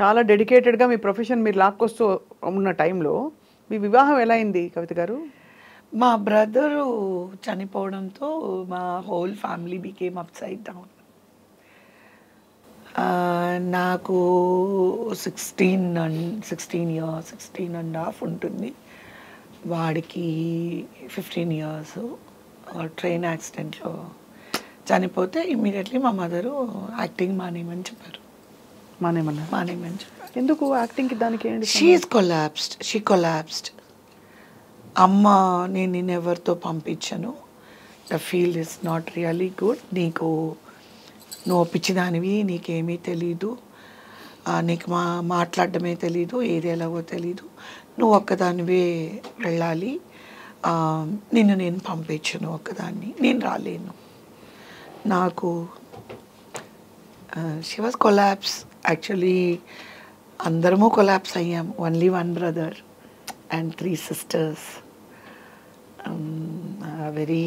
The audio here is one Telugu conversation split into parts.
చాలా డెడికేటెడ్గా మీ ప్రొఫెషన్ మీరు లాక్కొస్తూ ఉన్న టైంలో మీ వివాహం ఎలా అయింది కవిత గారు? మా బ్రదరు చనిపోవడంతో మా whole family became upside down. నాకు 16.5 ఉంటుంది, వాడికి 15 ఇయర్స్. ట్రైన్ యాక్సిడెంట్లో చనిపోతే ఇమ్మీడియట్లీ మా మదరు యాక్టింగ్ మానేయమని చెప్పారు. మానేయమని చెప్పారు. ఎందుకు యాక్టింగ్కి దానికి ఏంటి? She collapsed. అమ్మ, నేను నిన్ను ఎవరితో పంపించను, the field is not really good, నువ్వు పిచ్చిదానివి, నీకేమీ తెలీదు, నీకు మాట్లాడడమే తెలీదు, ఏది ఎలాగో తెలీదు, నువ్వు ఒక్కదానివే వెళ్ళాలి, నిన్ను నేను పంపించను ఒక్కదాన్ని, నేను రాలేను. నాకు షీ వాజ్ కొలాప్స్. యాక్చువల్లీ అందరము కొలాప్స్ అయ్యాం. Only one brother and 3 sisters. Very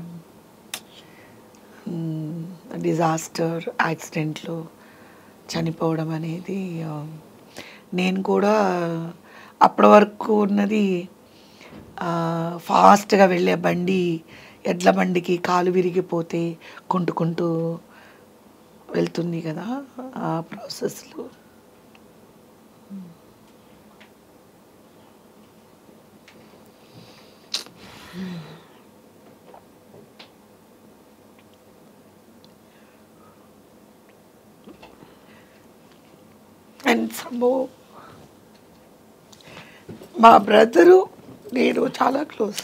disaster యాక్సిడెంట్లో చనిపోవడం అనేది, నేను కూడా అప్పటి వరకు ఉన్నది ఫాస్ట్గా వెళ్ళే బండి, ఎడ్ల బండికి కాలు విరిగిపోతే కుంటుకుంటూ వెళ్తుంది కదా, ఆ ప్రాసెస్లో అండ్ సంభవం మా బ్రదరు నేను చాలా క్లోజ్.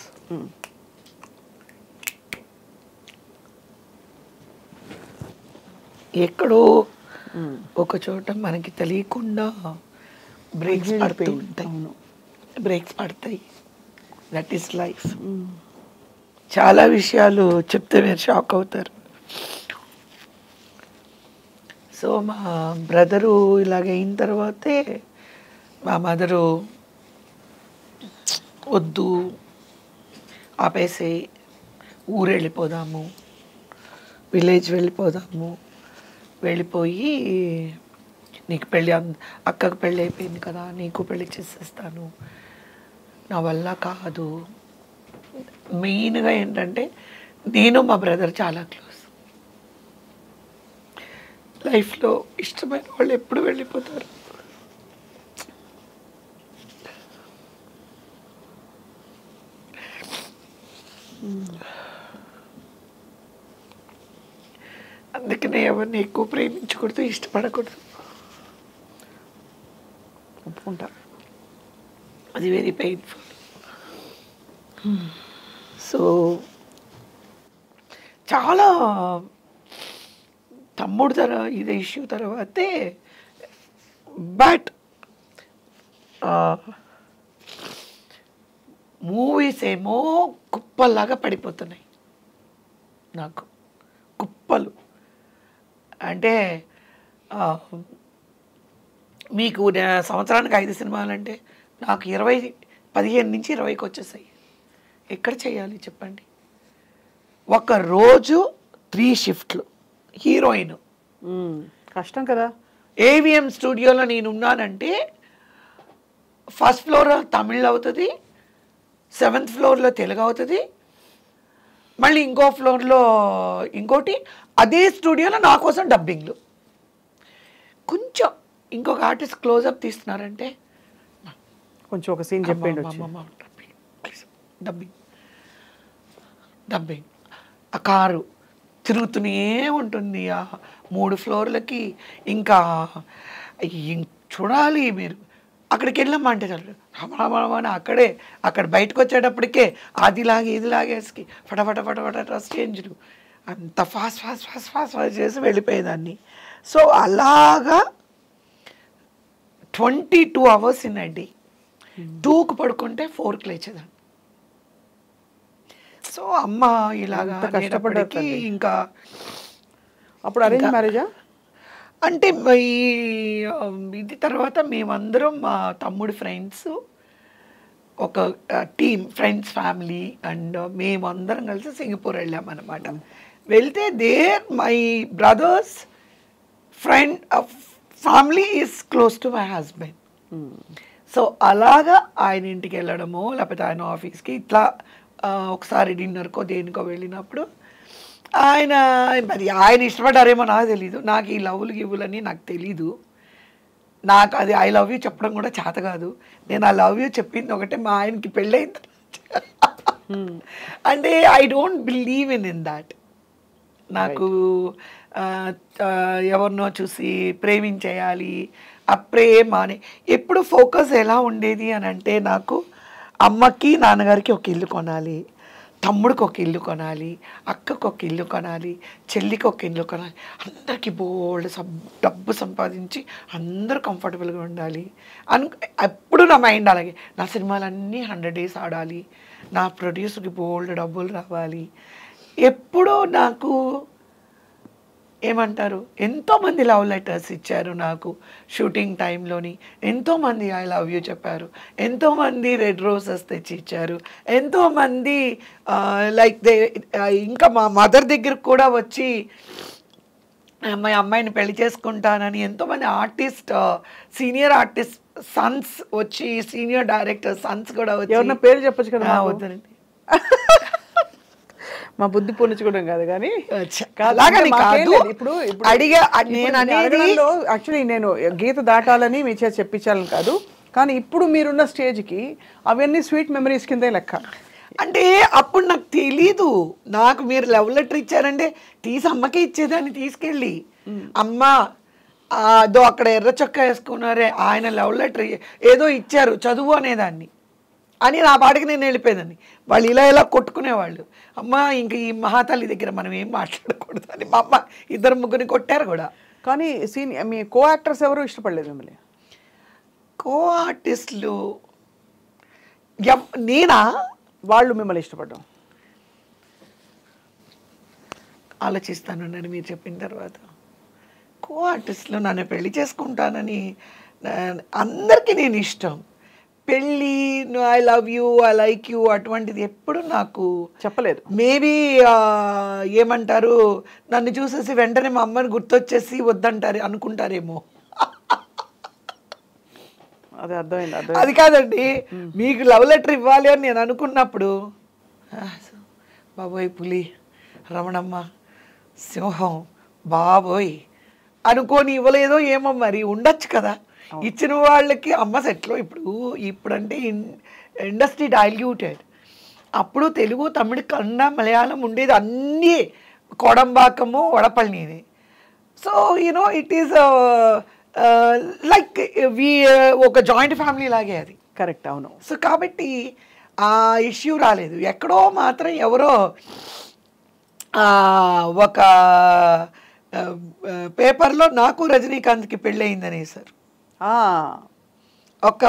ఎక్కడో ఒక చోట మనకి తెలియకుండా బ్రేక్స్ పడతాయి. That is life. చాలా విషయాలు చెప్తే మీరు షాక్ అవుతారు. సో మా బ్రదరు ఇలాగైన తర్వాతే మా మదరు, వద్దు ఆపేసి ఊరు వెళ్ళిపోదాము, విలేజ్ వెళ్ళిపోదాము, వెళ్ళిపోయి నీకు పెళ్ళి, అక్కకు పెళ్ళి అయిపోయింది కదా, నీకు పెళ్ళి చేసేస్తాను, నా వల్ల కాదు. మెయిన్గా ఏంటంటే నేను మా బ్రదర్ చాలా క్లోజ్. లైఫ్లో ఇష్టమైన వాళ్ళు ఎప్పుడు వెళ్ళిపోతారు. అందుకనే ఎవరిని ఎక్కువ ప్రేమించకూడదు, ఇష్టపడకూడదు. ఒప్పుకుంటారు. అది వెరీ పెయిన్ఫుల్. సో చాలా తమ్ముడు ఇది ఇష్యూ తర్వాతే, బట్ మూవీస్ ఏమో కుప్పల్లాగా పడిపోతున్నాయి నాకు, కుప్పలు. అంటే మీకు సంవత్సరానికి 5 సినిమాలంటే నాకు 15 నుంచి 20కి వచ్చేసాయి. ఎక్కడ చేయాలి చెప్పండి? ఒక రోజు 3 షిఫ్ట్లు. హీరోయిన్ కష్టం కదా. ఏవిఎం స్టూడియోలో నేను ఉన్నానంటే ఫస్ట్ ఫ్లోర్లో తమిళ్ అవుతుంది, 7th ఫ్లోర్లో తెలుగు అవుతుంది, మళ్ళీ ఇంకో ఫ్లోర్లో ఇంకోటి, అదే స్టూడియోలో నా కోసం డబ్బింగ్లు. కొంచెం ఇంకొక ఆర్టిస్ట్ క్లోజప్ తీస్తున్నారంటే కొంచెం ఒక సీన్ చెప్పండి, డబ్బింగ్ డబ్బింగ్. ఆ కారు తిరుగుతూనే ఉంటుంది ఆ 3 ఫ్లోర్లకి. ఇంకా చూడాలి మీరు. అక్కడికి వెళ్ళామా అంటే చాలు రమణ అక్కడ బయటకు వచ్చేటప్పటికే అదిలాగే ఇదిలాగేసి ఫటాఫట ఫటాఫట డ్రెస్ చేంజ్లు అంత fast fast fast fast fast చేసి వెళ్ళిపోయేదాన్ని. సో అలాగా 22 అవర్స్ ఇన్ అ డే. 2కు పడుకుంటే 4కి లేచేదాన్ని. సో అమ్మ ఇలాగా కష్టపడేకి ఇంకా. అప్పుడు అరేంజ్ మ్యారేజా? అంటే ఇది తర్వాత మేమందరం మా తమ్ముడి ఫ్రెండ్స్ ఒక టీమ్, ఫ్రెండ్స్ ఫ్యామిలీ అండ్ మేమందరం కలిసి సింగపూర్ వెళ్ళామన్నమాట. వెళ్తే there my brother's friend family is close to my husband. So అలాగా ఆయన ఇంటికి వెళ్ళడము లేకపోతే ఆయన ఆఫీస్కి ఇట్లా ఒకసారి డిన్నర్కో దేనికో వెళ్ళినప్పుడు మరి ఆయన ఇష్టపడ్డారేమో నాకు తెలీదు. నాకు ఈ లవ్లు గివ్వులని నాకు తెలీదు. నాకు అది ఐ లవ్ యూ చెప్పడం కూడా చేత కాదు. నేను ఐ లవ్ యూ చెప్పింది ఒకటే మా ఆయనకి పెళ్ళైంది. అంటే I don't believe in that. నాకు ఎవరినో చూసి ప్రేమించేయాలి ఆ ప్రేమ అని ఎప్పుడు ఫోకస్ ఎలా ఉండేది అని అంటే, నాకు అమ్మకి నాన్నగారికి ఒక ఇల్లు కొనాలి, తమ్ముడికి ఒక ఇల్లు కొనాలి, అక్కకు ఒక ఇల్లు కొనాలి, చెల్లికి ఒక ఇల్లు కొనాలి, అందరికీ బోల్డ్ డబ్బు సంపాదించి అందరూ కంఫర్టబుల్గా ఉండాలి ఎప్పుడు నా మైండ్ అలాగే. నా సినిమాలన్నీ 100 days ఆడాలి, నా ప్రొడ్యూసర్కి బోల్డ్ డబ్బులు రావాలి. ఎప్పుడూ నాకు ఏమంటారు, ఎంతోమంది లవ్ లెటర్స్ ఇచ్చారు నాకు షూటింగ్ టైంలోని. ఎంతోమంది ఐ లవ్ యూ చెప్పారు, ఎంతోమంది రెడ్ రోజెస్ తెచ్చి ఇచ్చారు, ఎంతోమంది లైక్ ఇంకా మా మదర్ దగ్గరకు కూడా వచ్చి మా అమ్మాయిని పెళ్లి చేసుకుంటానని ఎంతోమంది ఆర్టిస్ట్, సీనియర్ ఆర్టిస్ట్ సన్స్ వచ్చి, సీనియర్ డైరెక్టర్ సన్స్ కూడా వచ్చి. ఎవరన్నా పేరు చెప్పచ్చు కదా? వద్దండి, మా బుద్ధి పొంచుకోవడం కాదు కానీ ఇప్పుడు అడిగా. నేను అనేది యాక్చువల్లీ నేను గీత దాటాలని మీ చేసి చెప్పించాలని కాదు, కానీ ఇప్పుడు మీరున్న స్టేజ్కి అవన్నీ స్వీట్ మెమరీస్ కిందే లెక్క. అంటే అప్పుడు నాకు తెలీదు. నాకు మీరు లవ్ లెటర్ ఇచ్చారంటే తీసి అమ్మకే ఇచ్చేదాన్ని తీసుకెళ్ళి, అమ్మ అదో అక్కడ ఎర్ర చొక్కా వేసుకున్నారే ఆయన లవ్ లెటర్ ఏదో ఇచ్చారు చదువు అనేదాన్ని అని నా పాటికి నేను వెళ్ళిపోయేదాన్ని. వాళ్ళు ఇలా కొట్టుకునేవాళ్ళు. అమ్మ ఇంకా ఈ మహాతల్లి దగ్గర మనం ఏం మాట్లాడకూడదు అని మా అమ్మ 2-3 కొట్టారు కూడా. కానీ మీ కో యాక్టర్స్ ఎవరు ఇష్టపడలేదు మిమ్మల్ని? కో ఆర్టిస్టులు నేనా? వాళ్ళు మిమ్మల్ని ఇష్టపడ్డాం ఆలోచిస్తాను నేను మీరు చెప్పిన తర్వాత. కో ఆర్టిస్టులు నన్ను పెళ్లి చేసుకుంటానని అందరికీ నేను ఇష్టం. పెళ్ళి I love you I like you అటువంటిది ఎప్పుడు నాకు చెప్పలేదు. మేబీ ఏమంటారు, నన్ను చూసేసి వెంటనే మా అమ్మని గుర్తొచ్చేసి వద్దంటారు అనుకుంటారేమో. అదే అర్థమైంది. అది కాదండి, మీకు లవ్ లెటర్ ఇవ్వాలి అని నేను అనుకున్నప్పుడు బాబోయ్ పులి, రమణమ్మ, సింహం బాబోయ్ అనుకోని ఇవ్వలేదో ఏమో, మరి ఉండొచ్చు కదా. ఇచ్చిన వాళ్ళకి అమ్మ సెట్లో ఇప్పుడంటే ఇండస్ట్రీ డైల్యూటెడ్. అప్పుడు తెలుగు, తమిళ, కన్నడ, మలయాళం ఉండేది అన్నీ కోడంబాకము, వడపల్లిని. So you know it is like ఒక జాయింట్ ఫ్యామిలీ లాగే అది. కరెక్ట్, అవును. సో కాబట్టి ఆ ఇష్యూ రాలేదు. ఎక్కడో మాత్రం ఎవరో ఒక పేపర్లో నాకు రజనీకాంత్కి పెళ్ళయిందని సార్ ఒక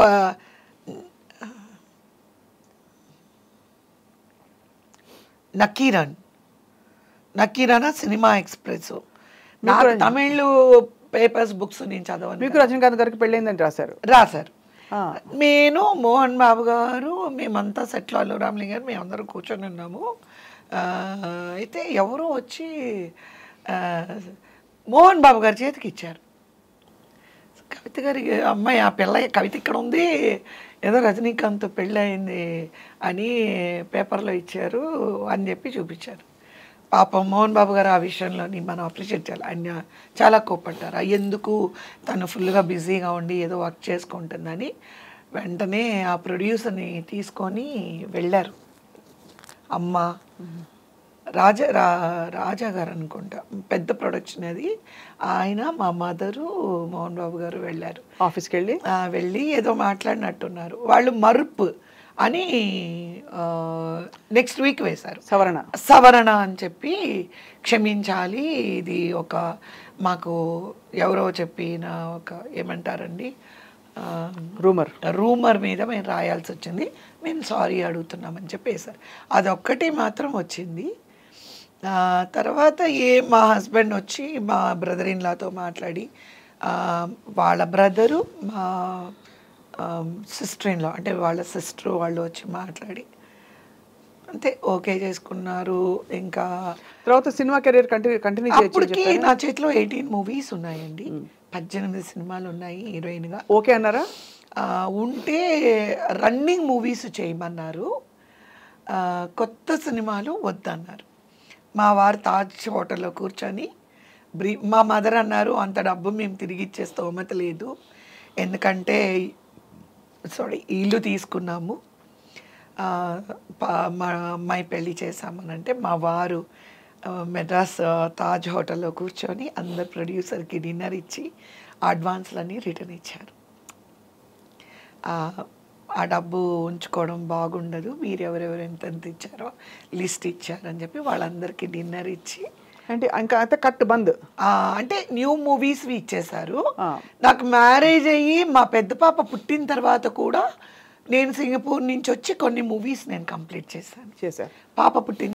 నకీరన్ సినిమా ఎక్స్ప్రెస్ నాకు తమిళ్ పేపర్స్ బుక్స్ నేను చదవను. మీకు రజనీకాంత్ గారికి పెళ్ళైందని రాశారు. నేను మోహన్ బాబు గారు మేమంతా సెట్లో, అల్లు రామలింగ గారు మేమందరం కూర్చొని ఉన్నాము. అయితే ఎవరో వచ్చి మోహన్ బాబు గారి చేతికి ఇచ్చారు. కవిత గారికి అమ్మాయి ఆ పిల్ల కవిత ఇక్కడ ఉంది, ఏదో రజనీకాంత్ పెళ్ళయింది అని పేపర్లో ఇచ్చారు అని చెప్పి చూపించారు. పాపం మోహన్ బాబు గారు ఆ విషయంలోని మనం అప్రిషియేట్ చేయాలి. ఆయన చాలా కోపడ్డారు. ఎందుకు తను ఫుల్గా బిజీగా ఉండి ఏదో వర్క్ చేసుకుంటుందని వెంటనే ఆ ప్రొడ్యూసర్ని తీసుకొని వెళ్ళారు. అమ్మ రాజా గారు అనుకుంటా, పెద్ద ప్రొడక్షన్ అది. ఆయన, మా మదరు, మోహన్ బాబు గారు వెళ్ళారు. ఆఫీస్కి వెళ్ళి ఏదో మాట్లాడినట్టున్నారు. వాళ్ళు మరుపు అని నెక్స్ట్ వీక్ వేశారు. సవరణ అని చెప్పి, క్షమించాలి, ఇది ఒక మాకు ఎవరో చెప్పిన ఒక ఏమంటారండి రూమర్ మీద మేము రాయాల్సి వచ్చింది, మేము సారీ అడుగుతున్నామని చెప్పి వేశారు. అదొక్కటి మాత్రం వచ్చింది. తర్వాత మా హస్బెండ్ వచ్చి మా బ్రదర్ ఇన్లాతో మాట్లాడి, వాళ్ళ బ్రదరు మా సిస్టర్ ఇన్లా అంటే వాళ్ళ సిస్టర్ వాళ్ళు వచ్చి మాట్లాడి అంతే ఓకే చేసుకున్నారు. ఇంకా తర్వాత సినిమా కెరీర్ కంటిన్యూ అప్పటికి నా చేతిలో 18 మూవీస్ ఉన్నాయండి. 18 సినిమాలు ఉన్నాయి హీరోయిన్గా. ఓకే అన్నారా? ఉంటే రన్నింగ్ మూవీస్ చేయమన్నారు, కొత్త సినిమాలు వద్దన్నారు. మా వారు తాజ్ హోటల్లో కూర్చొని మా మదర్ అన్నారు, అంత డబ్బు మేము తిరిగి ఇచ్చే స్తోమత లేదు, ఎందుకంటే ఇల్లు తీసుకున్నాము, మా అమ్మాయి పెళ్ళి చేశామనంటే మా వారు మెడ్రాస్ తాజ్ హోటల్లో కూర్చొని అందరు ప్రొడ్యూసర్కి డిన్నర్ ఇచ్చి అడ్వాన్స్లన్నీ రిటర్న్ ఇచ్చారు. ఆ డబ్బు ఉంచుకోవడం బాగుండదు, మీరు ఎవరెవరు ఎంత ఇచ్చారో లిస్ట్ ఇచ్చారని చెప్పి వాళ్ళందరికీ డిన్నర్ ఇచ్చి, అంటే ఇంకా అయితే కట్ బంద్. అంటే న్యూ మూవీస్వి ఇచ్చేశారు. నాకు మ్యారేజ్ అయ్యి మా పెద్ద పాప పుట్టిన తర్వాత కూడా నేను సింగపూర్ నుంచి వచ్చి కొన్ని మూవీస్ నేను కంప్లీట్ చేశాను. చేశారు. పాప పుట్టిన